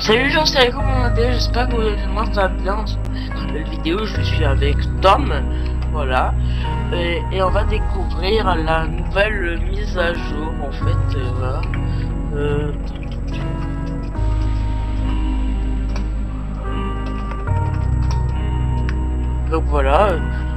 Salut les gens, c'est Rico, comment on est, j'espère que moi ça va bien. Dans cette nouvelle vidéo, je suis avec Tom, voilà, et on va découvrir la nouvelle mise à jour, en fait, voilà. Donc voilà.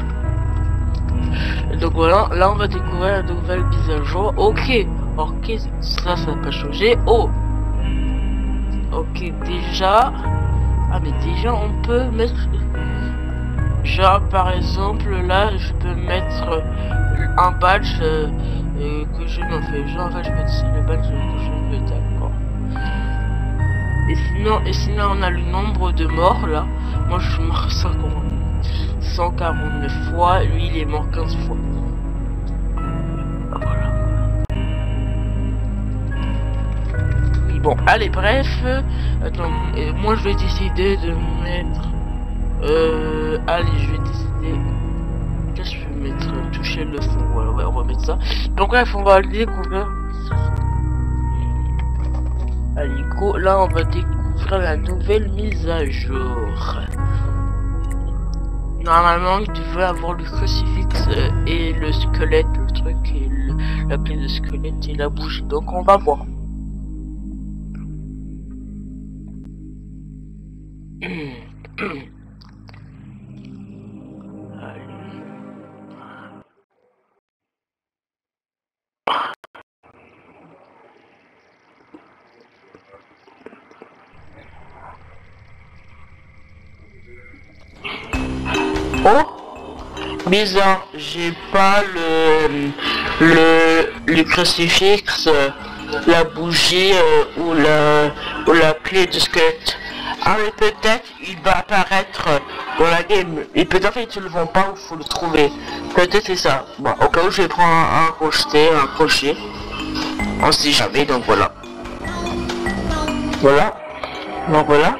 Donc voilà, là on va découvrir la nouvelle mise à jour. Ok, ça n'a pas changé. Oh, ok, déjà. Ah mais déjà on peut mettre, genre par exemple là je peux mettre un badge que je me fais, genre en fait je peux essayer le badge que je me fais, d'accord. Et sinon on a le nombre de morts là. Moi je suis mort 149 fois, lui il est mort 15 fois. Voilà. Oui, bon, allez, bref. Attends, moi je vais décider de mettre. Allez, je vais décider. Qu'est-ce que je vais mettre? Toucher le fond. Voilà, ouais, on va mettre ça. Donc, bref, on va le découvrir. Allez, go. Là, on va découvrir la nouvelle mise à jour. Normalement, il devrait avoir le crucifix et le squelette, le truc, et la clé de squelette et la bougie. Donc, on va voir. Oh, bizarre, j'ai pas le crucifix, la bougie ou la clé de squelette. Ah mais peut-être il va apparaître dans la game, et peut-être ils ne le vont pas, il faut le trouver. Peut-être c'est ça. Bon, au cas où je vais prendre un crochet, on sait jamais, donc voilà. Voilà, donc voilà.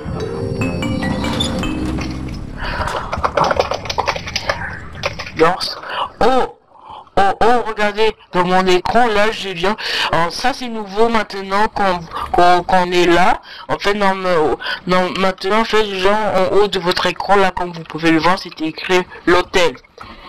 Oh, regardez, dans mon écran, là, j'ai bien. Alors, ça, c'est nouveau maintenant qu'on est là. En fait, maintenant, en fait, genre, en haut de votre écran, là, comme vous pouvez le voir, c'était écrit l'hôtel.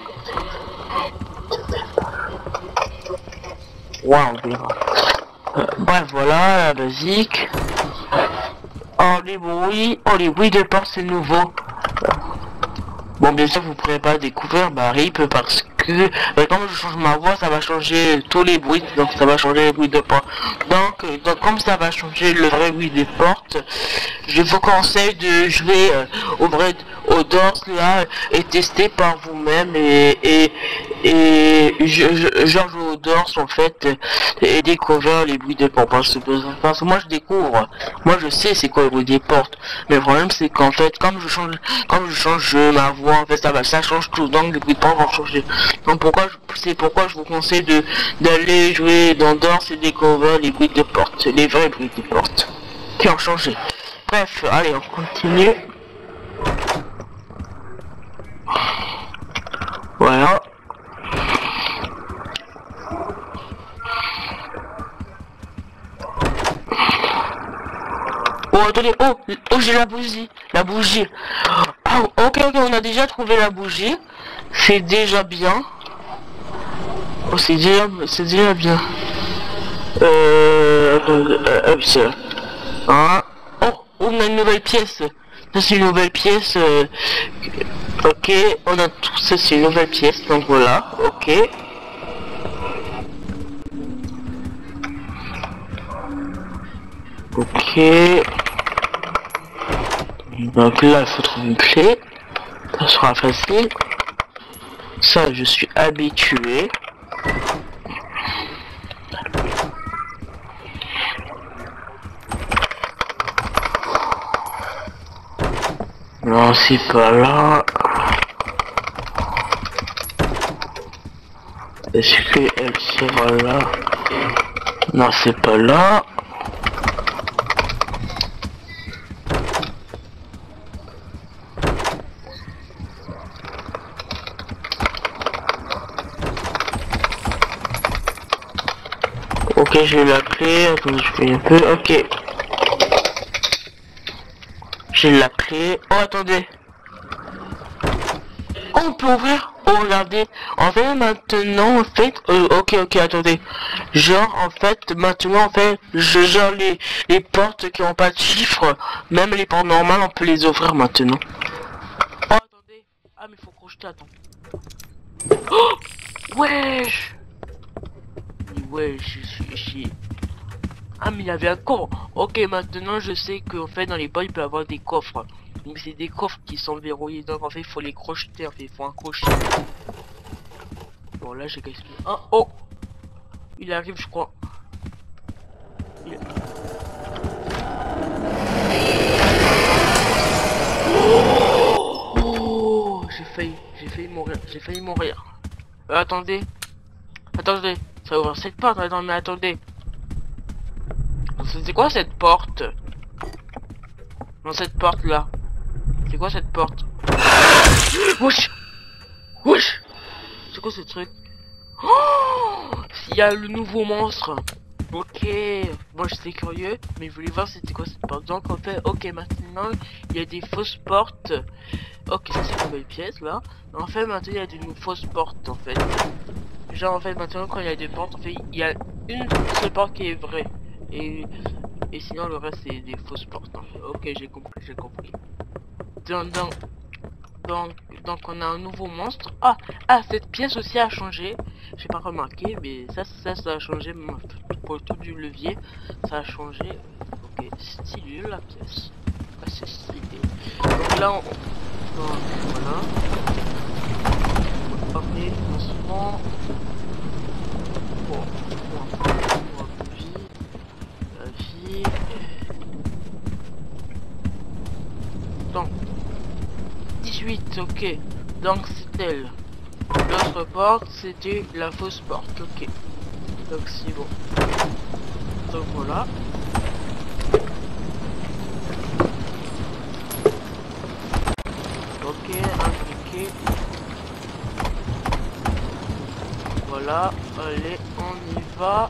Waouh, bref, voilà, la basique. Oh, les bruits de porte, c'est nouveau. Bon, bien sûr, vous ne pourrez pas découvrir RIP parce que quand je change ma voix, ça va changer tous les bruits, donc ça va changer les bruits de porte. Donc comme ça va changer le vrai bruit des portes, je vous conseille de jouer au Doors là et tester par vous-même et genre jouer au Doors en fait et découvrir les bruits des portes parce que moi je découvre, moi je sais c'est quoi le bruit des portes, mais le problème c'est qu'en fait comme je change ma voix, en fait ça change tout, donc les bruits de portes vont changer. Donc c'est pourquoi je vous conseille d'aller jouer dans Doors et découvrir les bruits de portes, les vrais bruits de portes qui ont changé. Bref, allez on continue. Voilà. Oh attendez, oh j'ai la bougie. Ah, ok, on a déjà trouvé la bougie. C'est déjà bien. Oh c'est déjà bien. Hein? Oh, on a une nouvelle pièce. Ça c'est une nouvelle pièce. Ok, on a tout ça, c'est une nouvelle pièce. Donc voilà, ok. Ok. Donc là, il faut trouver une clé. Ça sera facile. Ça, je suis habitué. Non, c'est pas là. Est-ce qu'elle sera là? Non, c'est pas là. Ok, j'ai la clé, attends, je fais un peu, ok. J'ai la clé. Oh, attendez. On peut ouvrir. Oh, regardez. En fait, maintenant, en fait... ok, attendez. Genre, en fait, maintenant, en fait, genre les portes qui ont pas de chiffres, même les portes normales, on peut les ouvrir maintenant. Oh, attendez. Ah, mais faut crocheter, attends. Oh, wesh. Wesh, ah, mais il y avait un coffre. Ok, maintenant, je sais qu'en fait, dans les portes, il peut y avoir des coffres. Donc c'est des coffres qui sont verrouillés, donc en fait il faut les crocheter, en fait il faut un crochet. Bon là j'ai qu'est-ce qu'il y a. Ah, oh, il arrive je crois. Oh, j'ai failli mourir. Attendez, ça va ouvrir cette porte, attends, mais attendez. C'est quoi cette porte? Dans cette porte là. C'est quoi cette porte? Wesh! Wesh! C'est quoi ce truc? Oh, il y a le nouveau monstre. Ok, moi j'étais curieux, mais je voulais voir c'était quoi cette porte. Donc en fait, ok, maintenant il y a des fausses portes. Ok, ça c'est une nouvelle pièce là. En fait, maintenant il y a de fausses portes en fait. Genre en fait, maintenant quand il y a des portes, en fait, il y a une seule porte qui est vraie. Et sinon le reste c'est des fausses portes. En fait. Ok, j'ai compris. Donc on a un nouveau monstre. Ah, cette pièce aussi a changé. J'ai pas remarqué, mais ça a changé. Pour le tour du levier, ça a changé. Ok, stylé la pièce. Ah, c'est stylé. Donc là, donc, voilà. Ok, lancement. Bon, la vie. Donc 18, ok. Donc c'est elle. L'autre porte, c'était la fausse porte, ok. Donc c'est bon. Donc voilà. Ok, impliqué. Voilà, allez, on y va.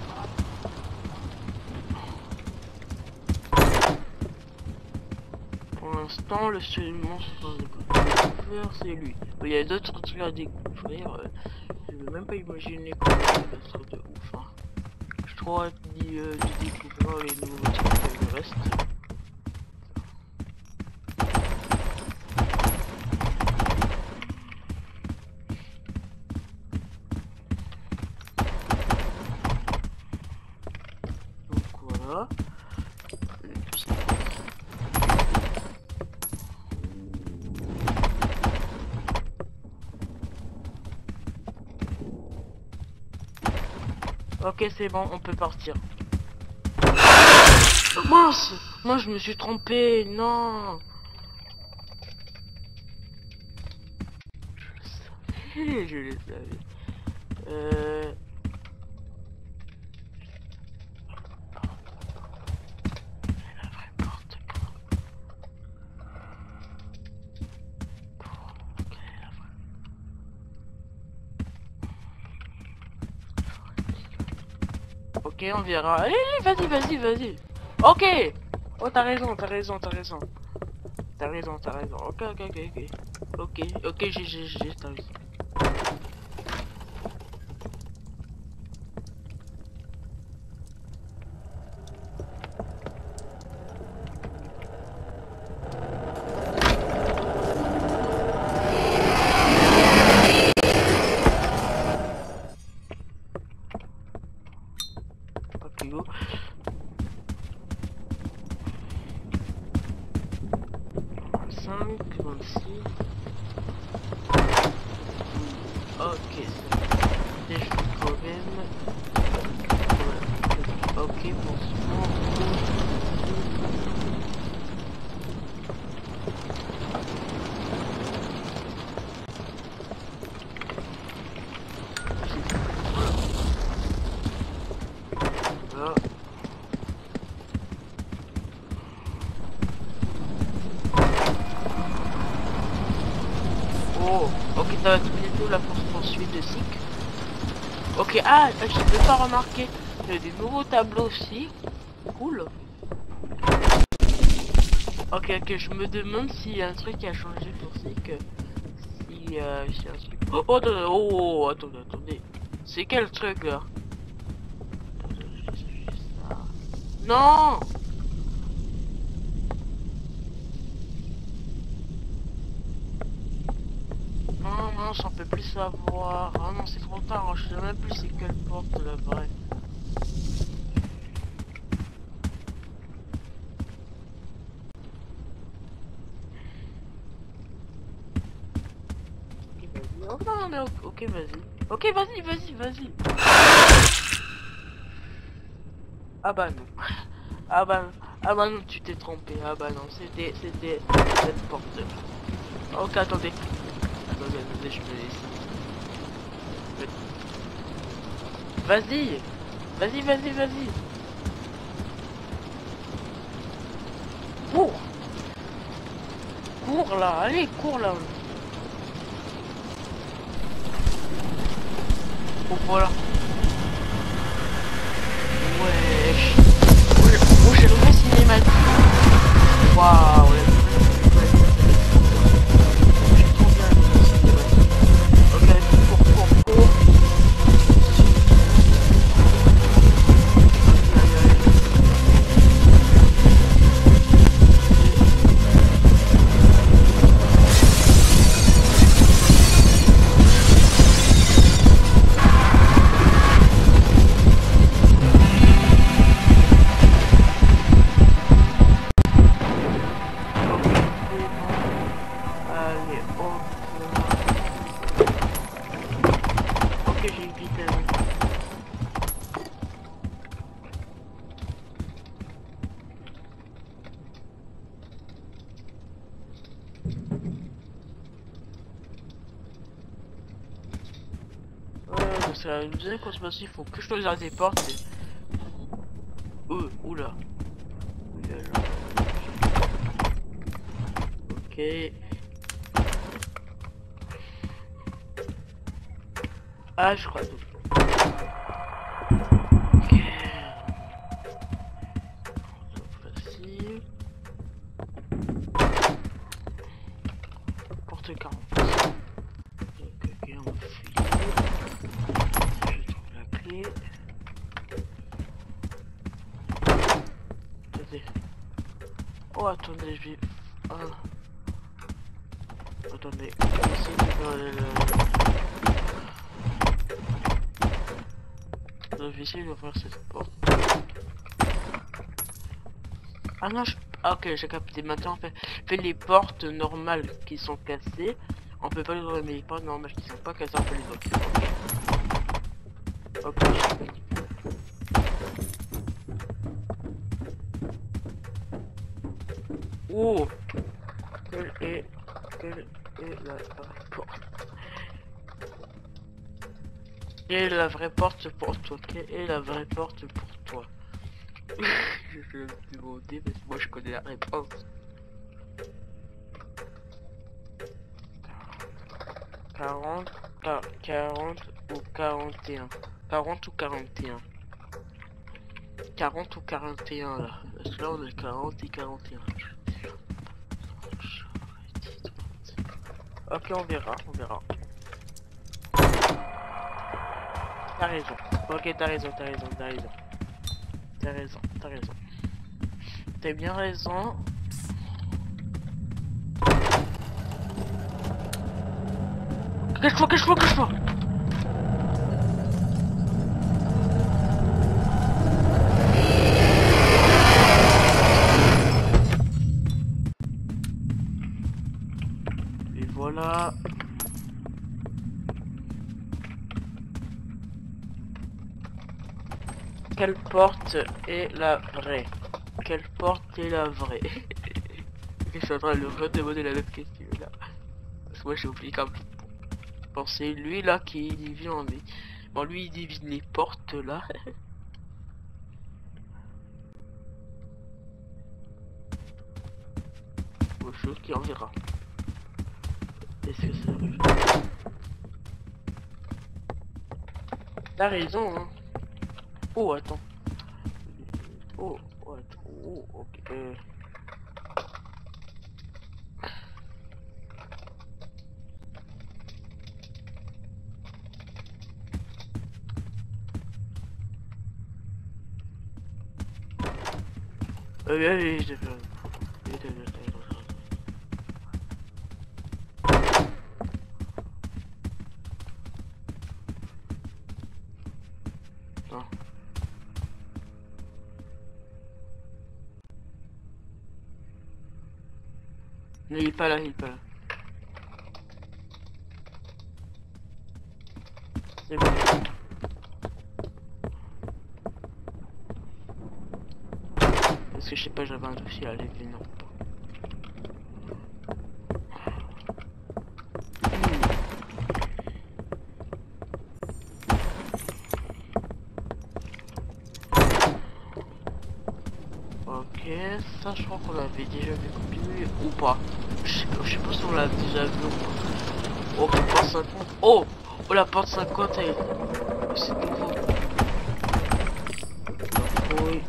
Pour l'instant, le seul monstre à découvrir, c'est lui. Il y a d'autres trucs à découvrir. Je ne veux même pas imaginer comment ça va être de ouf. Hein. Je suis trop hâte d'y découvrir les nouveaux trucs et le reste. Donc voilà. Ok, c'est bon, on peut partir. Oh, mince! Moi, je me suis trompé, non! Je le savais. La vraie porte. Ok, on verra. Allez, vas-y. Ok. Oh, t'as raison. Ok, j'ai, t'as raison. Ok, go. Ok, c'est quand même. Ouais. Ok, bonsoir. Voilà. Oh, ok, ça va être bientôt la poursuite de Zik. Ok, je peux pas remarquer. Il y a des nouveaux tableaux aussi. Cool. Ok, ok, je me demande s'il y a un truc qui a changé pour ça que si y a un truc. Oh, oh, attendez, oh, attendez, attendez. C'est quel truc là? Non! Non, non, j'en peux plus savoir. Ah non, c'est trop tard, hein. Je sais même plus c'est quelle porte la vraie. Ok, vas-y. Oh, non, mais ok, vas-y. Ok, vas-y, vas-y, vas-y. Ah bah non. Ah bah non, tu t'es trompé. Ah bah non, c'était cette porte. Ok, attendez. Attendez, attendez, je me laisse. Vas-y. Vas-y, vas-y, vas-y. Cours. Cours là, allez, cours là. Oh voilà. Wesh. Oh, j'ai le cinématique. Waouh, la j'ai trop bien le cinématique. Ok, cours. Allez, hop là. Ok, j'ai évité. Ouais, c'est la deuxième qu'on se passe, il faut que je regarde des portes. Oula. Oulala. Ok. Ah, je crois tout. Ok. Facile. Porte 40. Ok, on va fouiller. Je trouve la clé. Attendez. Oh, attendez, je vais... Ah. Attendez. Je vais essayer de faire je vais essayer d'ouvrir cette porte. Ah non, ah, ok, j'ai capté. Maintenant, on fait les portes normales qui sont cassées. On peut pas les ouvrir, mais les portes normales qui sont pas cassées, on peut les ouvrir. Ok, j'ai compris. Oh, quelle est la vraie porte? Quelle est la vraie porte pour toi? Quelle est la vraie porte pour toi? Je vais me demander parce que moi je connais la réponse. 40, 40 ou 41. 40 ou 41. 40 ou 41 là. Parce que là on est 40 et 41. Ok, on verra, on verra. T'as raison. Ok, t'as raison. T'as bien raison. Cache-toi. Et voilà. Quelle porte est la vraie? Quelle porte est la vraie? Je suis en train de le redemander la même question là. Parce que moi j'ai oublié comme penser. Lui là qui divine en lui. Bon, lui il divine les portes là. Autre chose qui en verra. Est-ce que ça arrive? T'as raison, hein. Oh, attends. Oh, attends. Oh, ok. Oui, j'ai fait. Non. Mais il est pas là, il est pas là. C'est bon. Parce que je sais pas, j'avais un dossier à lever, non. Ok, ça je crois qu'on l'avait déjà vu ou pas. Je sais pas si on l'a déjà vu ou pas. Oh, porte 50. Oh, la porte 50 elle. C'est nouveau. Oui.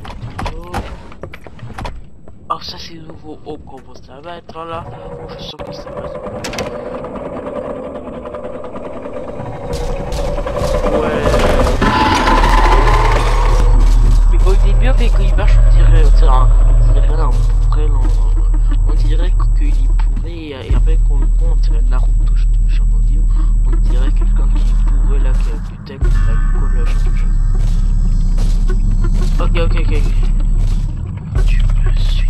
Oh, ça c'est nouveau. Oh, comment ça va être là? Oh, je suis sûr que ça va être. Ouais. Mais au début, avec quand il marche, on dirait on dirait qu'il pourrait, et après qu'on on dirait Naruto, je suis en audio, on dirait quelqu'un qui pourrait là, qui a du texte, qui a du collage, quelque chose. Ok. Tu me suis.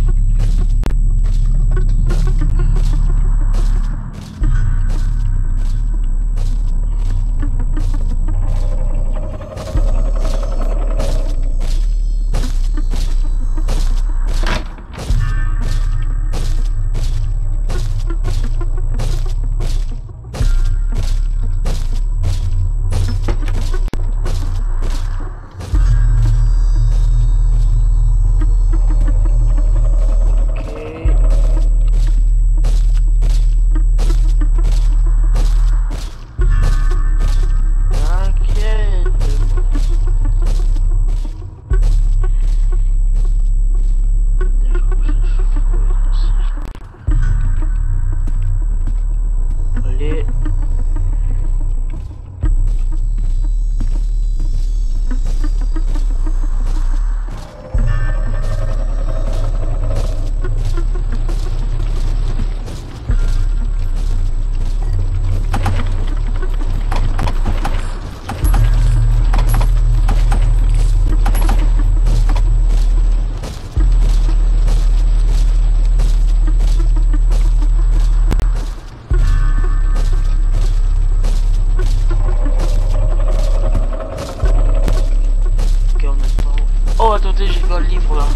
Oh, attendez, j'ai pas le livre là.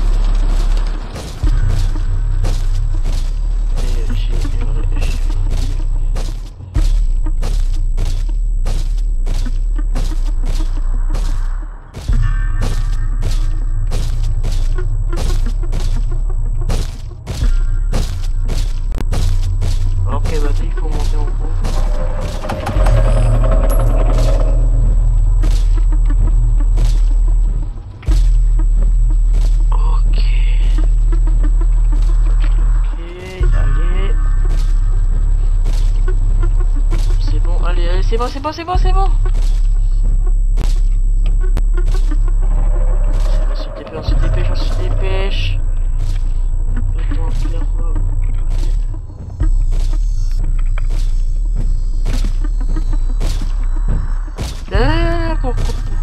Ok, bah il faut monter en haut. C'est bon. On se dépêche. Attends, clairement. D'accord.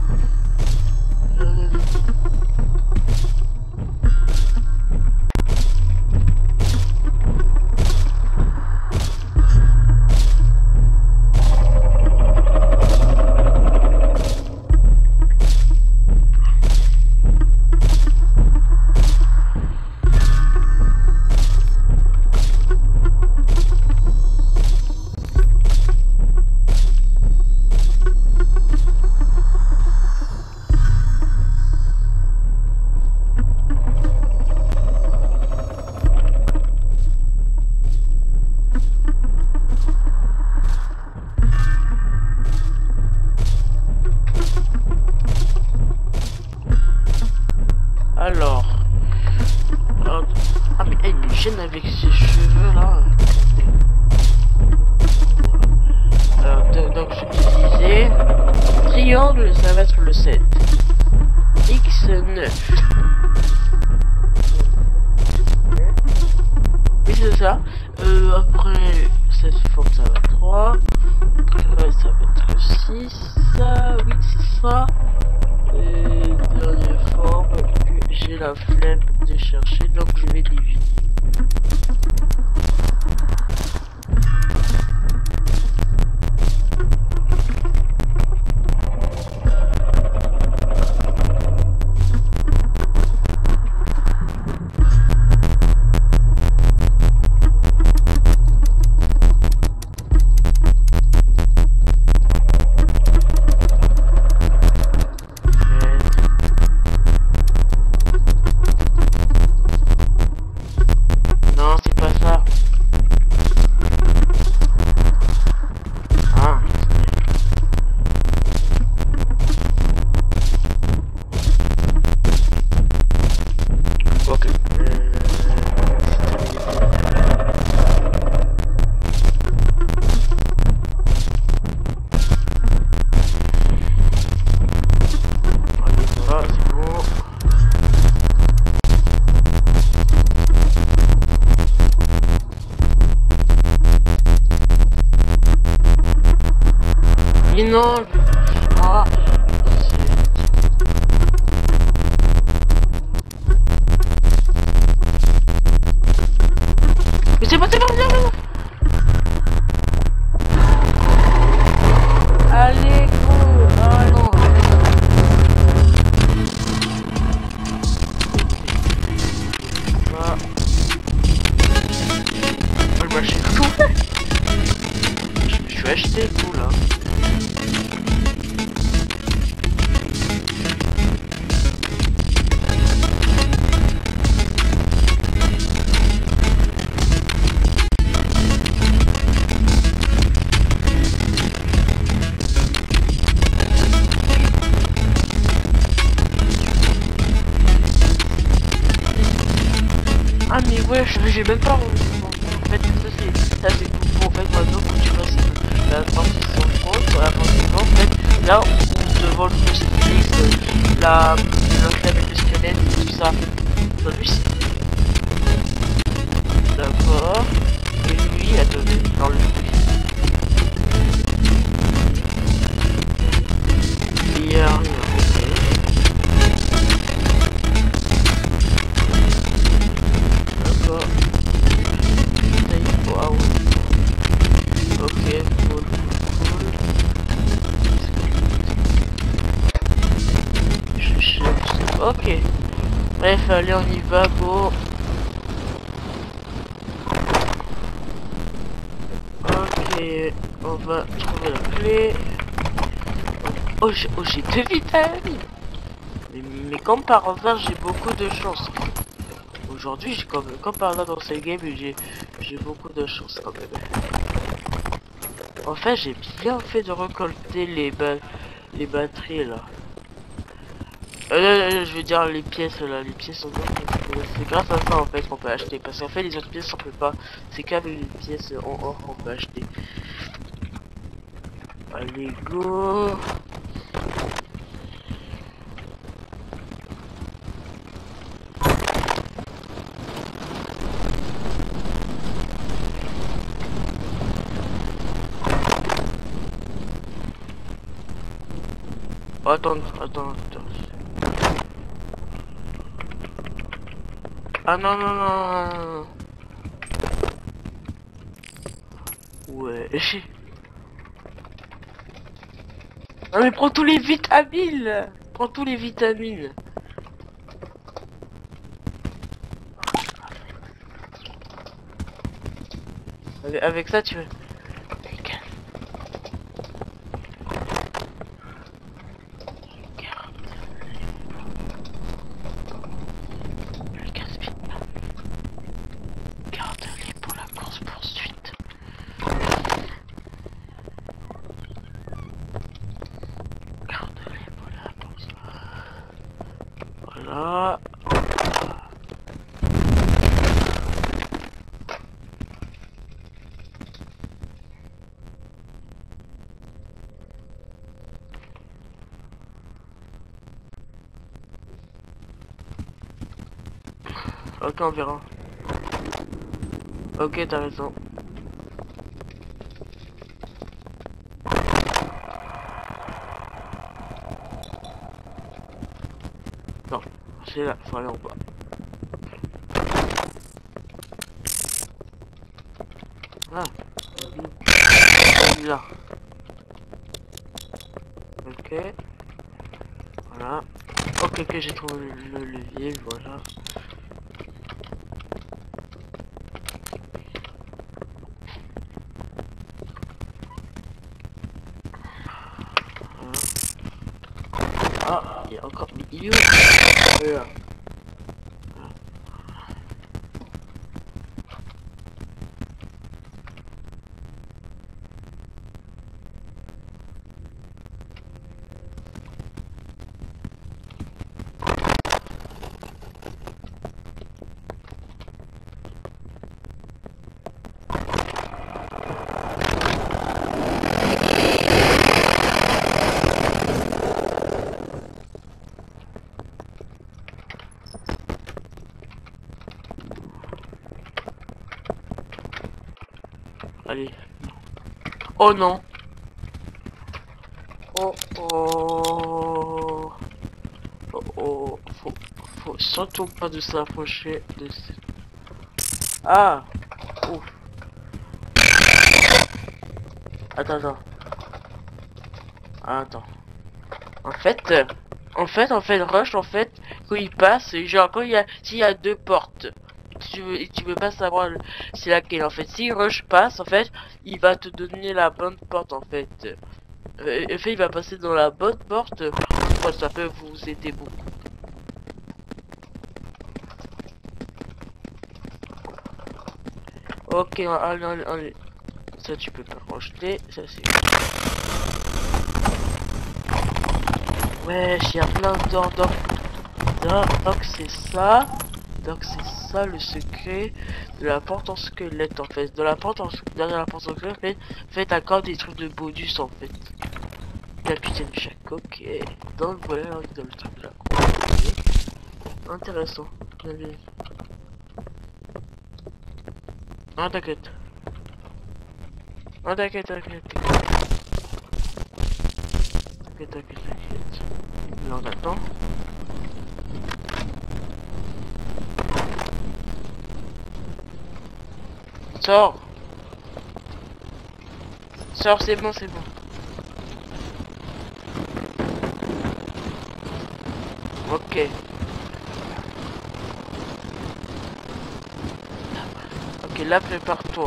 Alors. Ah mais elle me gêne avec ses cheveux là. Donc je disais, triangle ça va être le 7. X9. 6, oui c'est ça. Et dernière forme que j'ai la flemme de chercher, donc je vais diviser. Non, c'est pas ça. Ah. Ok. Allez, ça va, c'est bon. Mais non, ah. Mais c'est pas, viens. Allez, go. Ah non. Ah. Moi, je suis tout fait. Je suis acheté tout là. Ah mais ouais, j'ai même pas rendu compte. En fait, ça c'est pour en fait maintenant quand tu passes la partie sans front, sur la partie sans en fait, là où devant le crucifix, la clé avec le squelette, tout ça. Celui-ci. D'accord. Et lui, attendez, dans le il y a rien. Wow. Ok, cool. Je cherche. Ok. Bref, allez, on y va, go. Ok, on va trouver la clé. Oh, j'ai 2 vitamines. Mais comme par hasard, j'ai beaucoup de chance. Aujourd'hui, comme par hasard dans ce game, j'ai beaucoup de chance quand même. En fait, j'ai bien fait de récolter les batteries là. Je veux dire les pièces là, les pièces sont bien. C'est grâce à ça en fait qu'on peut acheter. Parce qu'en fait les autres pièces on peut pas. C'est qu'avec les pièces en or qu'on peut acheter. Allez go. Attends. Ah non. Ouais. Non mais prends tous les vitamines. Prends tous les vitamines. Avec ça tu veux. Voilà. Ok, on verra. Ok, t'as raison. C'est là, faut aller en bas. Ah, là. Ok. Voilà. Ok, ok, j'ai trouvé le levier, voilà. Ah, il y a encore... Mais il est où? Voilà. Allez. Oh non. Oh oh. Oh oh. Faut surtout pas de s'approcher de ce... Ah. Ouf. Attends. Attends. En fait, Rush, en fait, quand il passe, genre, s'il y a deux portes, et tu veux pas savoir c'est laquelle, en fait, si Rush passe, en fait, il va te donner la bonne porte, en fait. En fait, il va passer dans la bonne porte, ça peut vous aider beaucoup. Ok, allez. Ça, tu peux pas rejeter, ça c'est... Ouais, il y a plein d'or, donc c'est ça. Donc c'est ça le secret de la porte en squelette en fait. Derrière la porte en squelette, faites encore des trucs de bonus en fait. Capitaine Jack, ok. Donc voilà, dans le truc là. Intéressant. Allez. Non, t'inquiète. Non, t'inquiète. Là on attend. Sors, c'est bon. Ok. Ok, là prépare-toi.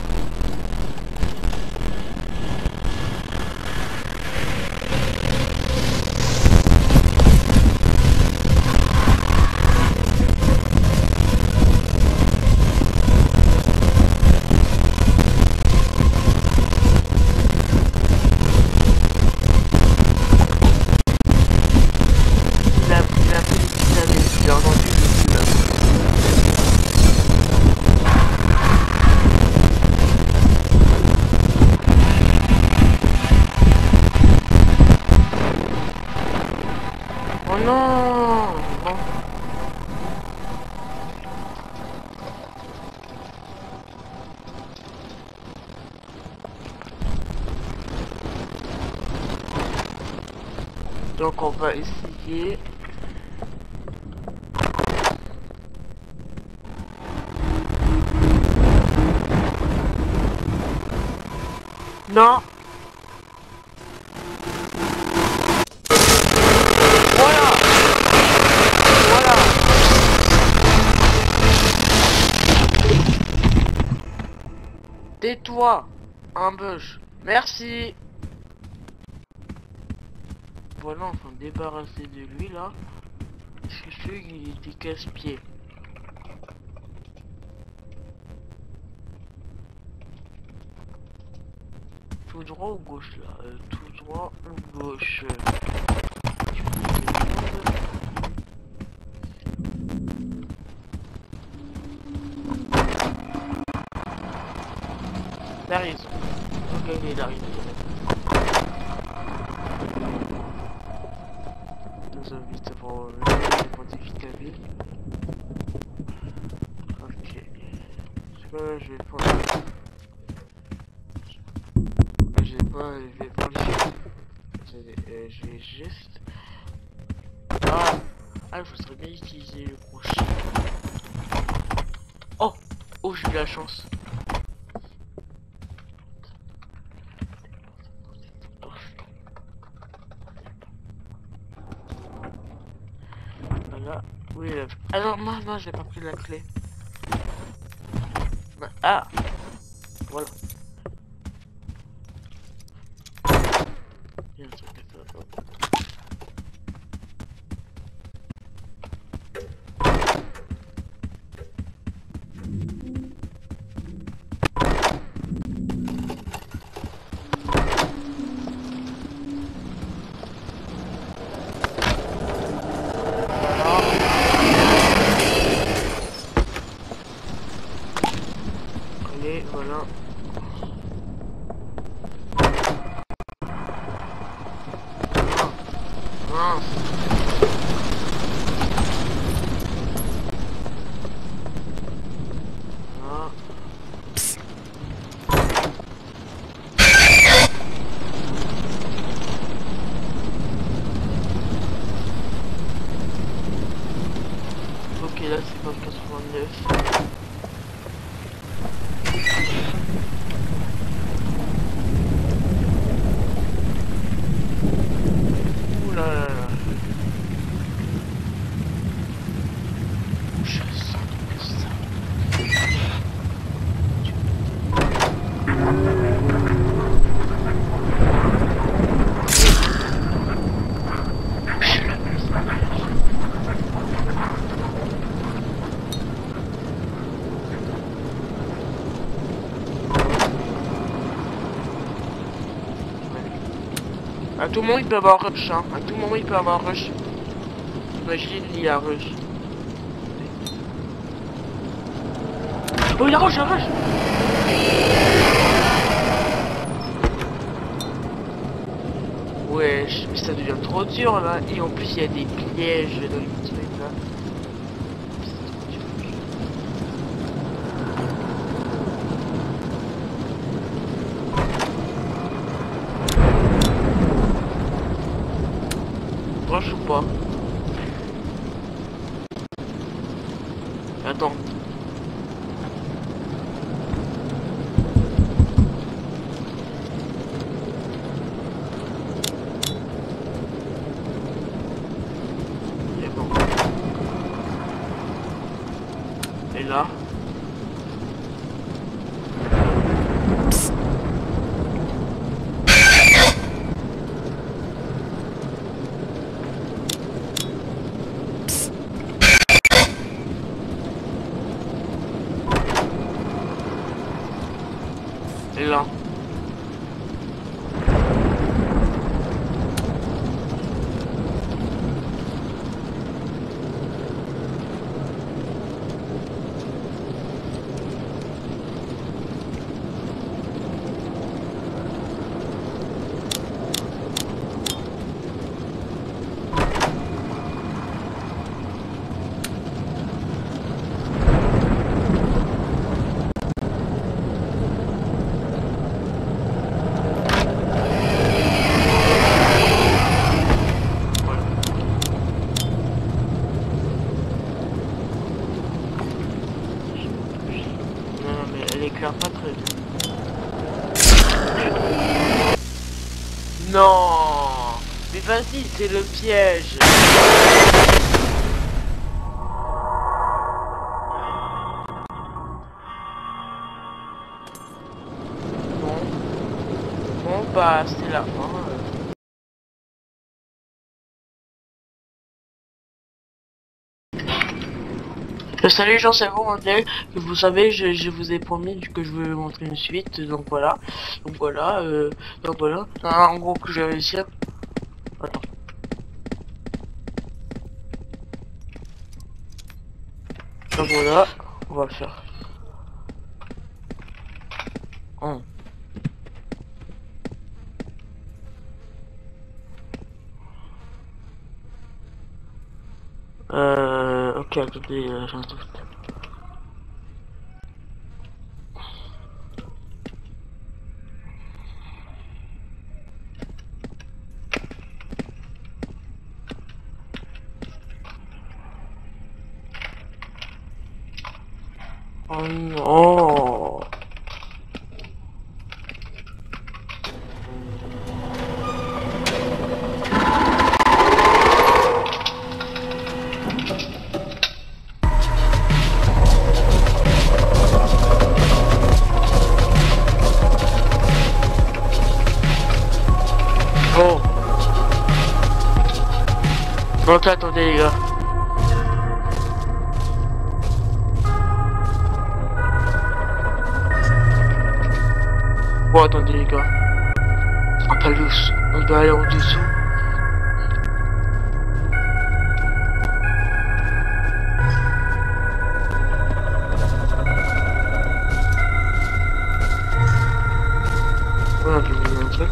Oh non, bon. Donc on va essayer. Non. Voilà. Tais-toi, ambush. Merci. Voilà, on s'en débarrasser de lui là. Parce que celui il était casse-pied. Tout droit ou gauche là tout droit ou gauche Il arrive. Ok, il arrive. Nous invite pour les pontificats. Ok. Je vais prendre... Je vais prendre... Je vais juste... Ah. Ah, je voudrais bien utiliser le crochet. Oh, oh, j'ai eu la chance. Voilà. Oui, ah non, non, j'ai pas pris la clé. Ah, voilà. Il y a un truc à faire. Allez, voilà. Mince. Voilà. Ok, là c'est pas 89. Ouh là là là. Je sens que ça. À tout moment il peut avoir rush, hein. À tout moment il peut avoir rush. Imagine, il y a rush. Oh, il a rush, il a rush. Wesh, mais ça devient trop dur là. Et en plus il y a des pièges dans les petits trucs là. Rush ou pas? Attends. Et bon. Et là. Et là. Non, mais elle éclaire pas très bien. Non, mais vas-y, c'est le piège. Bon, bon bah c'est la fin. Salut les gens, c'est vous Mandel. Vous savez, je vous ai promis que je vais vous montrer une suite, donc voilà. Donc voilà. Ah, en gros que je vais réussir. Attends. Donc voilà, on va le faire. Oh. Ok, attendez, j'ai un truc. Oh non. Oh. Ok, attendez les gars. Bon, attendez les gars. On pas lousse. On doit aller en dessous. Ouais, on peut un truc.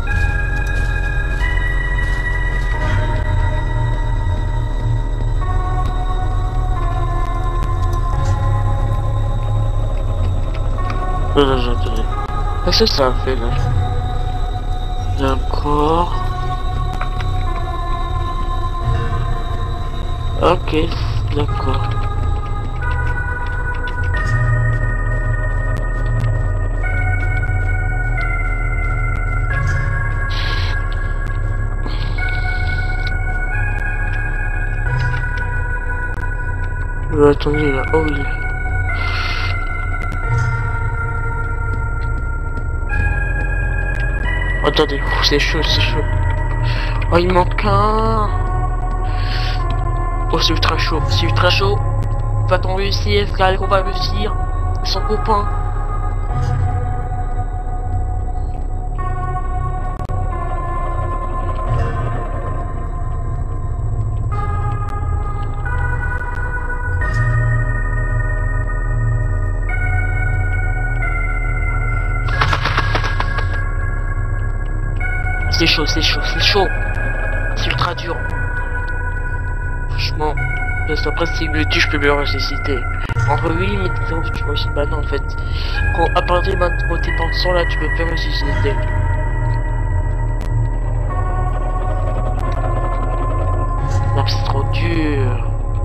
Attendez. Qu'est-ce que ça fait là? D'accord. Ok, d'accord. Attendez là, oh oui. Attendez, c'est chaud, c'est chaud. Oh, il manque un. Oh, c'est ultra chaud, c'est ultra chaud. Va-t-on réussir? Est-ce qu'on va réussir? Son copain. C'est chaud, c'est chaud, c'est chaud. C'est ultra dur. Franchement, après si il me tue, je peux me ressusciter. Entre 8 minutes, tu vois aussi, bah non en fait. À partir de maintenant, tes pensants là, tu peux faire ressusciter. Non, c'est trop dur.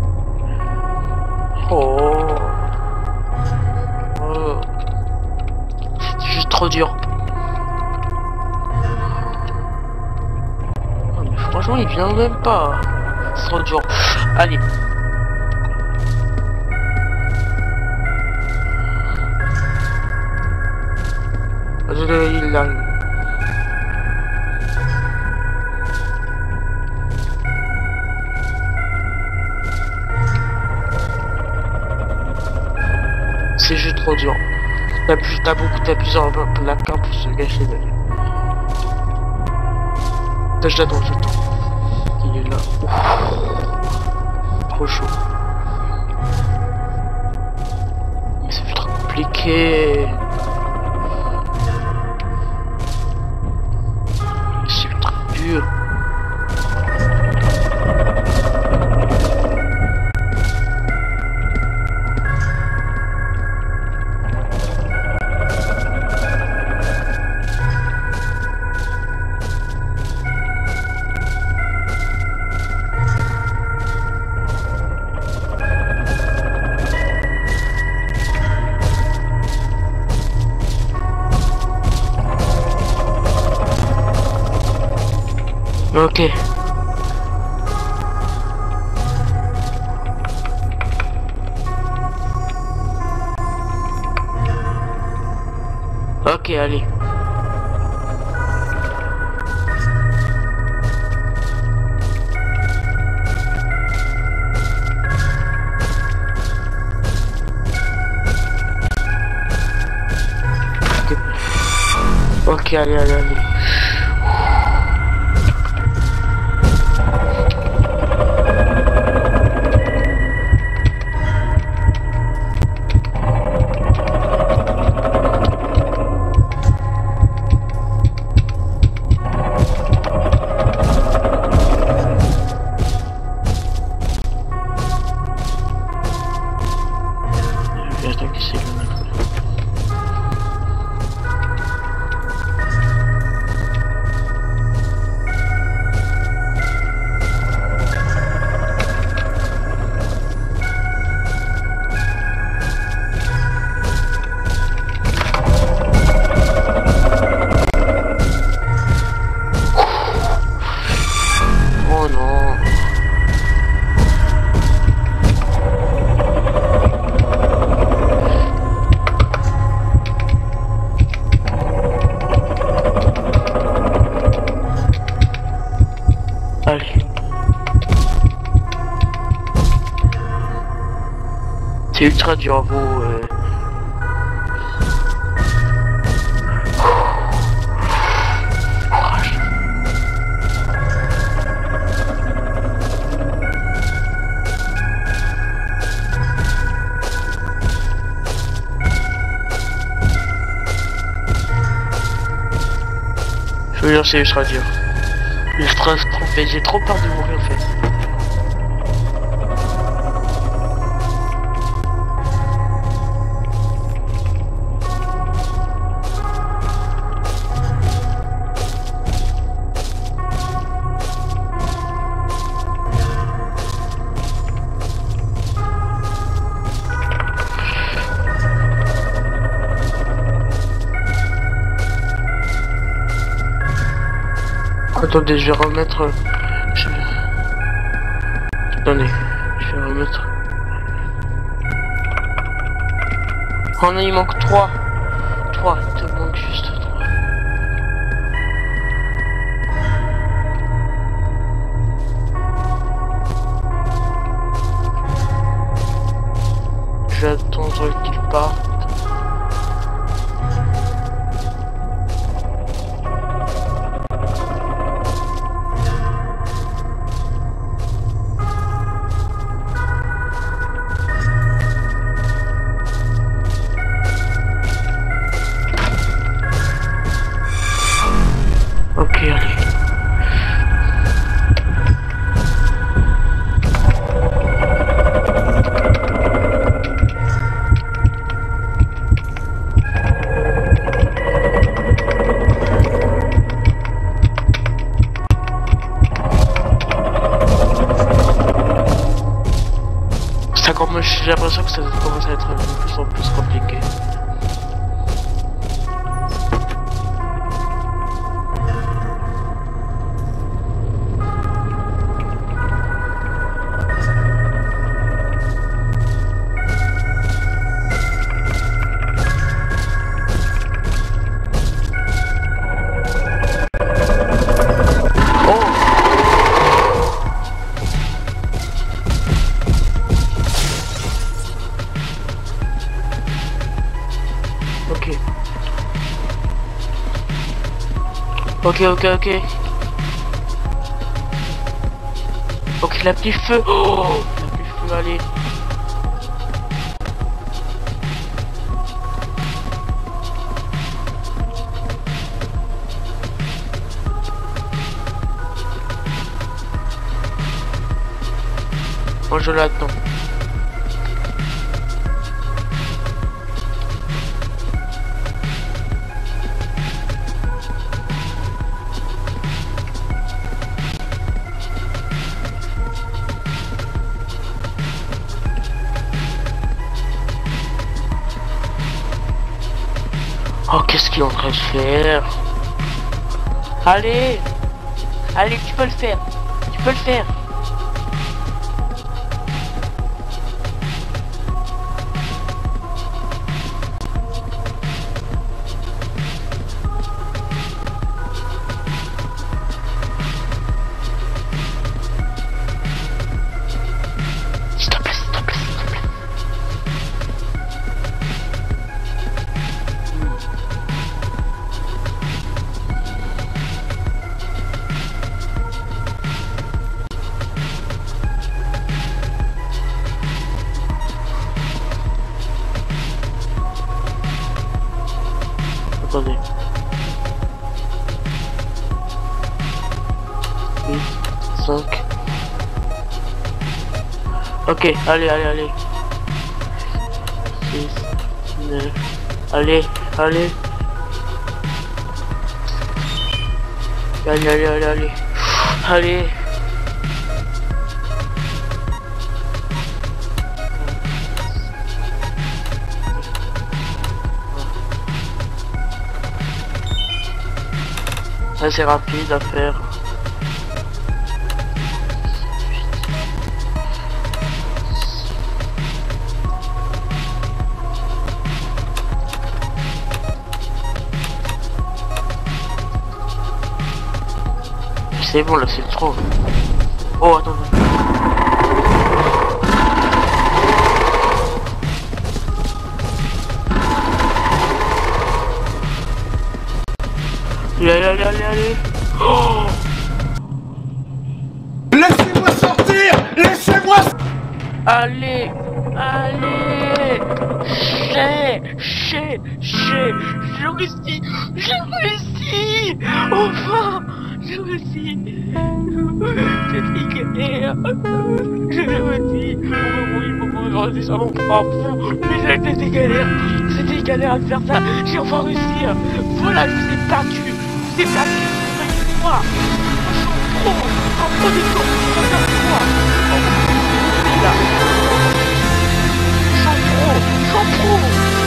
Oh. Oh. C'est juste trop dur. Franchement, il vient même pas. C'est trop dur. Allez. Il arrive. C'est juste trop dur. T'as plusieurs placards pour se gâcher d'aller. J'attends. Il est là. Ouf. Trop chaud. Mais ça fait trop compliqué. C'est ultra dur. Ok. Ok, allez. Ok, allez. sera dur, vous. Courage. Je veux dire, c'est sera dur. Le stress trop fait, j'ai trop peur de mourir en fait. Attendez, je vais remettre... Attendez, je vais remettre... Oh non, il manque 3. 3, il te manque juste 3. Je vais attendre qu'il parte. Ok, allez. Ça commence, j'ai l'impression que ça commence à être de plus en plus compliqué. Ok. Ok, la petite feu. Oh, la petite feu, allez. Moi, je l'attends. Oh, qu'est-ce qu'il est en train de faire? Allez! Allez, tu peux le faire! Tu peux le faire! S'il te plaît, s'il te plaît, s'il te plaît. Attendez. 8, 5. Ok, allez. 6, 9. Allez. Allez. Ça c'est rapide à faire. C'est bon là, c'est trop. Oh, attendez. Allez. Oh, Laissez-moi sortir! Laissez-moi! allez. J'ai réussi. Enfin, j'ai réussi. C'était galère. J'ai réussi. Oui, ça m'en prend fou. Mais c'était galère. C'était galère à faire ça. J'ai enfin réussi. Voilà, je vous ai battu. Moi. Pro. Un pro des tours. Regarde-moi. Là. Champ pro.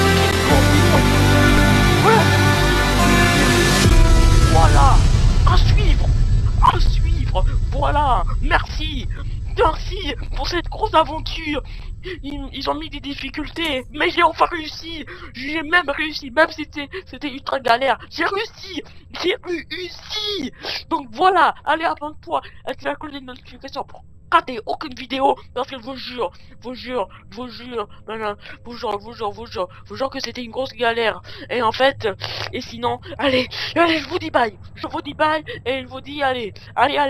Voilà. À suivre. Voilà. Merci pour cette grosse aventure. Ils ont mis des difficultés, mais j'ai enfin réussi. J'ai même réussi, même si c'était ultra galère. J'ai réussi. Donc voilà, allez, abonne-toi, active la cloche de notification pour rater aucune vidéo, parce que je vous jure que c'était une grosse galère. Et en fait, et sinon, allez, je vous dis bye, et je vous dis allez.